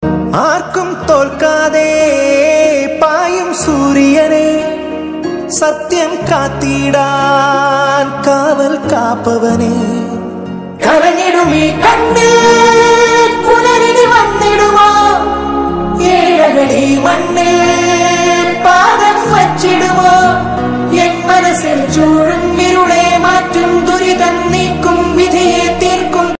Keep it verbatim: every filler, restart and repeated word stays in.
ആർക്കും തോൽക്കാതെ പായും സൂര്യനെ സത്യം കാത്തിടാൻ കാവൽ കാപ്പവനെ കരഞ്ഞിടും ഈ കണ്ണിൽ